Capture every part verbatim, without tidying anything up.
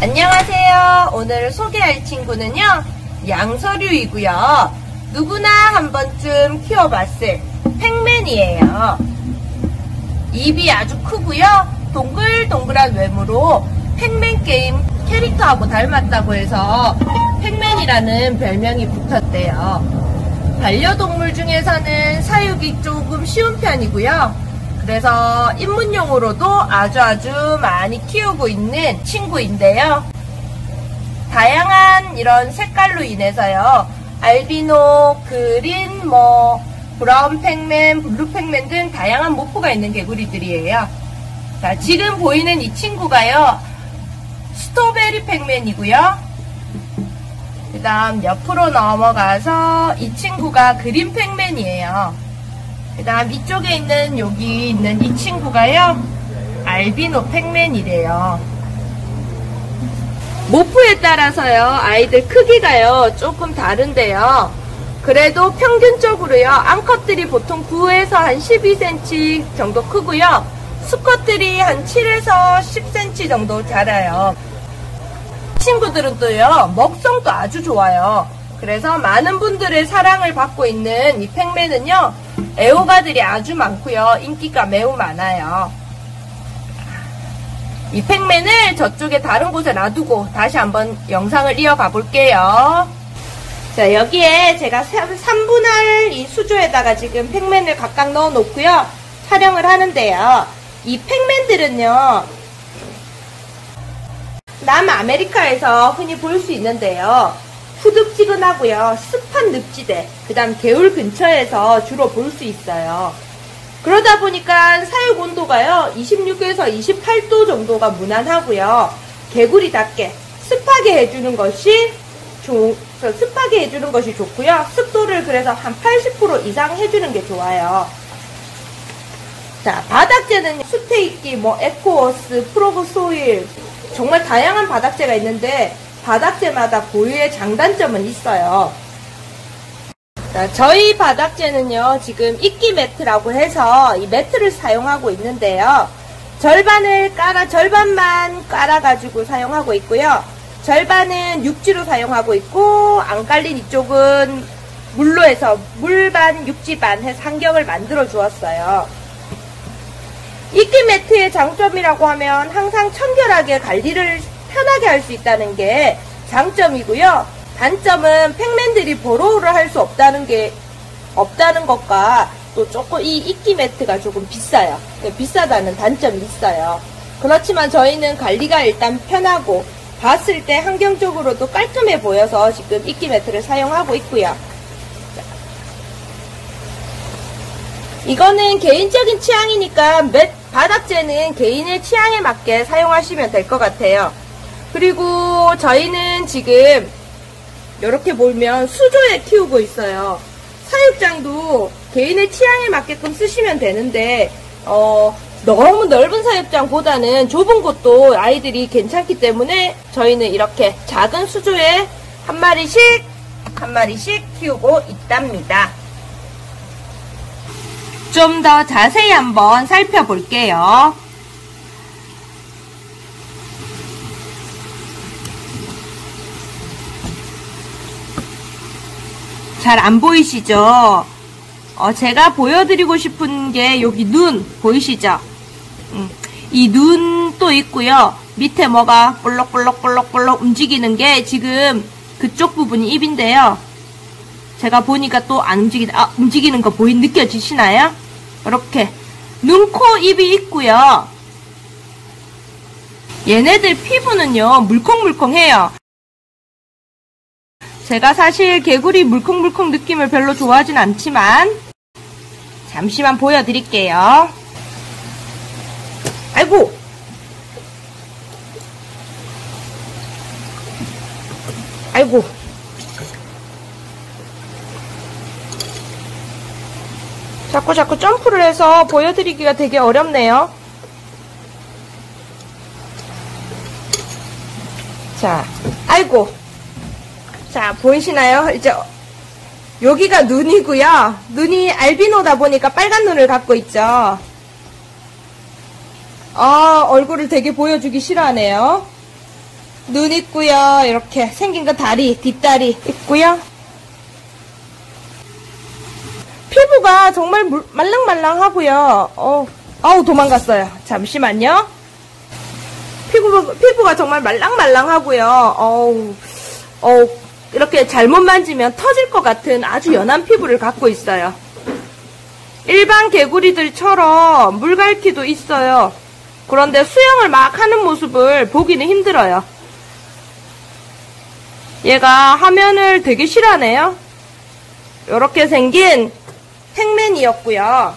안녕하세요. 오늘 소개할 친구는요, 양서류이고요. 누구나 한 번쯤 키워봤을 팩맨이에요. 입이 아주 크고요. 동글동글한 외모로 팩맨 게임 캐릭터하고 닮았다고 해서 팩맨이라는 별명이 붙었대요. 반려동물 중에서는 사육이 조금 쉬운 편이고요. 그래서 입문용으로도 아주 아주 많이 키우고 있는 친구인데요. 다양한 이런 색깔로 인해서요, 알비노, 그린, 뭐 브라운 팩맨, 블루 팩맨 등 다양한 모프가 있는 개구리들이에요. 자, 지금 보이는 이 친구가요, 스토베리 팩맨이고요. 그 다음 옆으로 넘어가서 이 친구가 그린 팩맨이에요. 그 다음 이쪽에 있는 여기 있는 이 친구가요, 알비노 팩맨이래요. 모프에 따라서요, 아이들 크기가요 조금 다른데요. 그래도 평균적으로요, 암컷들이 보통 구에서 한 십이 센티미터 정도 크고요, 수컷들이 한 칠에서 십 센티미터 정도 자라요. 친구들은 또요, 먹성도 아주 좋아요. 그래서 많은 분들의 사랑을 받고 있는 이 팩맨은요, 애호가들이 아주 많고요, 인기가 매우 많아요. 이 팩맨을 저쪽에 다른 곳에 놔두고 다시 한번 영상을 이어가 볼게요. 자, 여기에 제가 삼 분할 이 수조에다가 지금 팩맨을 각각 넣어 놓고요, 촬영을 하는데요. 이 팩맨들은요, 남아메리카에서 흔히 볼 수 있는데요, 후득지근하고요, 습한 늪지대, 그 다음 개울 근처에서 주로 볼 수 있어요. 그러다 보니까 사육 온도가요, 이십육에서 이십팔 도 정도가 무난하고요, 개구리답게 습하게 해주는 것이 조, 습하게 해주는 것이 좋고요, 습도를 그래서 한 팔십 퍼센트 이상 해주는 게 좋아요. 자, 바닥재는 수테이키, 뭐 에코워스, 프로브 소일, 정말 다양한 바닥재가 있는데 바닥재마다 고유의 장단점은 있어요. 자, 저희 바닥재는요, 지금 이끼 매트라고 해서 이 매트를 사용하고 있는데요. 절반을 깔아, 절반만 깔아가지고 사용하고 있고요. 절반은 육지로 사용하고 있고, 안 깔린 이쪽은 물로 해서 물반, 육지반 해서 환경을 만들어 주었어요. 이끼 매트의 장점이라고 하면 항상 청결하게 관리를 편하게 할 수 있다는 게 장점이고요. 단점은 팩맨들이 버로우를 할 수 없다는 게 없다는 것과 또 조금 이 이끼 매트가 조금 비싸요. 비싸다는 단점이 있어요. 그렇지만 저희는 관리가 일단 편하고 봤을 때 환경적으로도 깔끔해 보여서 지금 이끼 매트를 사용하고 있고요. 이거는 개인적인 취향이니까 매, 바닥재는 개인의 취향에 맞게 사용하시면 될 것 같아요. 그리고 저희는 지금 이렇게 보면 수조에 키우고 있어요. 사육장도 개인의 취향에 맞게끔 쓰시면 되는데 어, 너무 넓은 사육장보다는 좁은 곳도 아이들이 괜찮기 때문에 저희는 이렇게 작은 수조에 한 마리씩 한 마리씩 키우고 있답니다. 좀 더 자세히 한번 살펴볼게요. 잘 안 보이시죠? 어, 제가 보여드리고 싶은 게 여기 눈 보이시죠? 음, 이 눈도 있고요. 밑에 뭐가 볼록볼록볼록볼록 움직이는 게 지금 그쪽 부분이 입인데요. 제가 보니까 또 안 움직이는, 아, 움직이는 거 보이, 느껴지시나요? 이렇게 눈, 코, 입이 있고요. 얘네들 피부는요, 물컹물컹해요. 제가 사실 개구리 물컹물컹 느낌을 별로 좋아하진 않지만 잠시만 보여드릴게요. 아이고! 아이고! 자꾸 자꾸 점프를 해서 보여드리기가 되게 어렵네요. 자, 아이고! 자, 보이시나요? 이제 여기가 눈이고요. 눈이 알비노다 보니까 빨간 눈을 갖고 있죠. 아, 얼굴을 되게 보여주기 싫어하네요. 눈 있고요. 이렇게 생긴 거 다리, 뒷다리 있고요. 피부가 정말 물, 말랑말랑하고요. 어, 아우 도망갔어요. 잠시만요. 피부, 피부가 정말 말랑말랑하고요. 어우, 어 이렇게 잘못 만지면 터질 것 같은 아주 연한 피부를 갖고 있어요. 일반 개구리들처럼 물갈퀴도 있어요. 그런데 수영을 막 하는 모습을 보기는 힘들어요. 얘가 화면을 되게 싫어하네요. 이렇게 생긴 팩맨이었고요.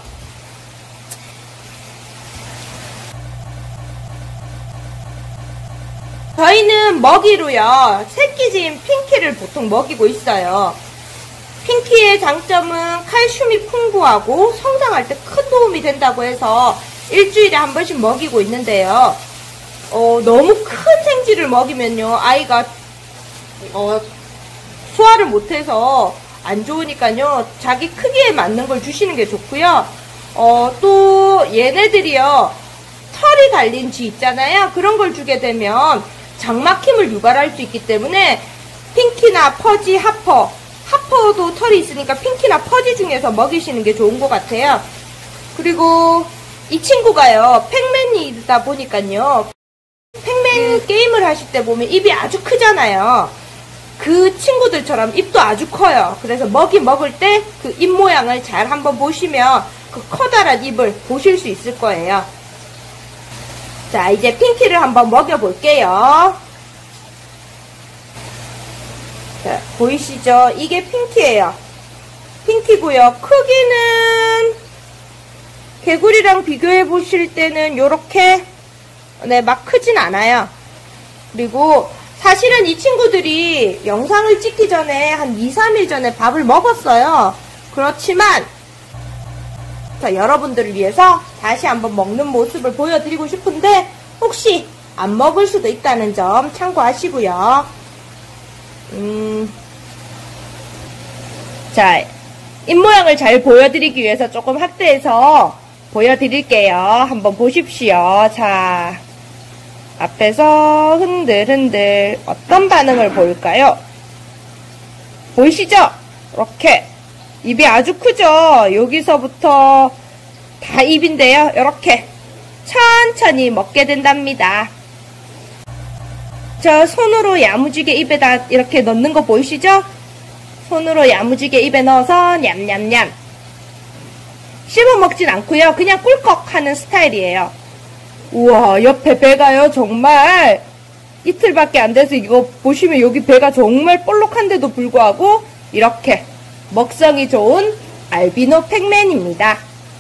저희는 먹이로요, 새끼진 핑키를 보통 먹이고 있어요. 핑키의 장점은 칼슘이 풍부하고 성장할 때 큰 도움이 된다고 해서 일주일에 한 번씩 먹이고 있는데요. 어, 너무 큰 생쥐를 먹이면요, 아이가 어, 소화를 못해서 안 좋으니까요, 자기 크기에 맞는 걸 주시는 게 좋고요. 어, 또 얘네들이요, 털이 달린 쥐 있잖아요. 그런 걸 주게 되면 장막힘을 유발할 수 있기 때문에 핑키나 퍼지, 하퍼, 하퍼도 털이 있으니까 핑키나 퍼지 중에서 먹이시는 게 좋은 것 같아요. 그리고 이 친구가요, 팩맨이다 보니까요, 팩맨 게임을 하실 때 보면 입이 아주 크잖아요. 그 친구들처럼 입도 아주 커요. 그래서 먹이 먹을 때 그 입 모양을 잘 한번 보시면 그 커다란 입을 보실 수 있을 거예요. 자, 이제 핑키를 한번 먹여볼게요. 자, 보이시죠? 이게 핑키예요. 핑키고요. 크기는 개구리랑 비교해 보실 때는 요렇게 네, 막 크진 않아요. 그리고 사실은 이 친구들이 영상을 찍기 전에 한 이, 삼 일 전에 밥을 먹었어요. 그렇지만 자, 여러분들을 위해서 다시 한번 먹는 모습을 보여드리고 싶은데 혹시 안 먹을 수도 있다는 점 참고하시고요. 음, 자, 입모양을 잘 보여드리기 위해서 조금 확대해서 보여드릴게요. 한번 보십시오. 자, 앞에서 흔들흔들 어떤 반응을 보일까요? 보이시죠? 이렇게 입이 아주 크죠? 여기서부터 다 입인데요. 이렇게 천천히 먹게 된답니다. 저 손으로 야무지게 입에다 이렇게 넣는 거 보이시죠? 손으로 야무지게 입에 넣어서 냠냠냠. 씹어 먹진 않고요. 그냥 꿀꺽 하는 스타일이에요. 우와, 옆에 배가요, 정말 이틀밖에 안 돼서 이거 보시면 여기 배가 정말 볼록한데도 불구하고 이렇게 먹성이 좋은 알비노 팩맨입니다.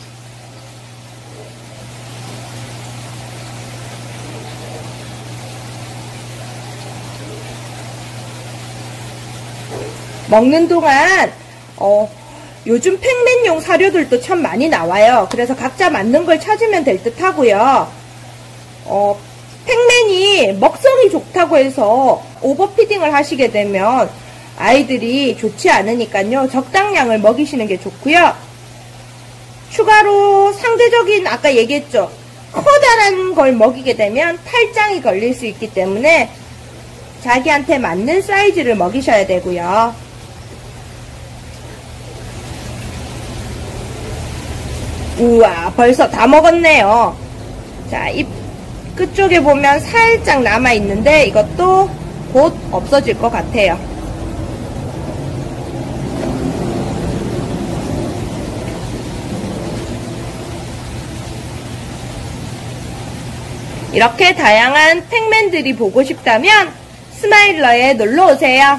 먹는 동안 어, 요즘 팩맨용 사료들도 참 많이 나와요. 그래서 각자 맞는 걸 찾으면 될 듯 하고요. 어, 팩맨이 먹성이 좋다고 해서 오버피딩을 하시게 되면 아이들이 좋지 않으니까요. 적당량을 먹이시는 게 좋고요. 추가로 상대적인 아까 얘기했죠. 커다란 걸 먹이게 되면 탈장이 걸릴 수 있기 때문에 자기한테 맞는 사이즈를 먹이셔야 되고요. 우와, 벌써 다 먹었네요. 자, 입 끝쪽에 보면 살짝 남아있는데 이것도 곧 없어질 것 같아요. 이렇게 다양한 팩맨들이 보고 싶다면 스마일러에 놀러오세요.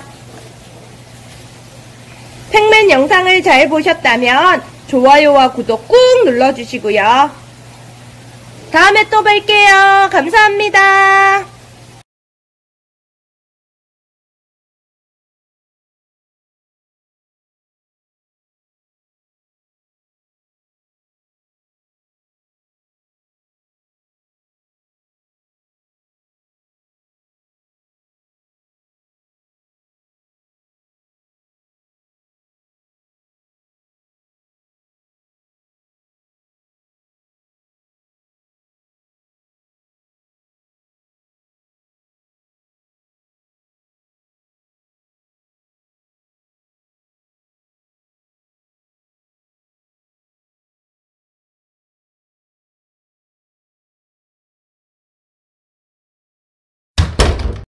팩맨 영상을 잘 보셨다면 좋아요와 구독 꾹 눌러주시고요. 다음에 또 뵐게요. 감사합니다.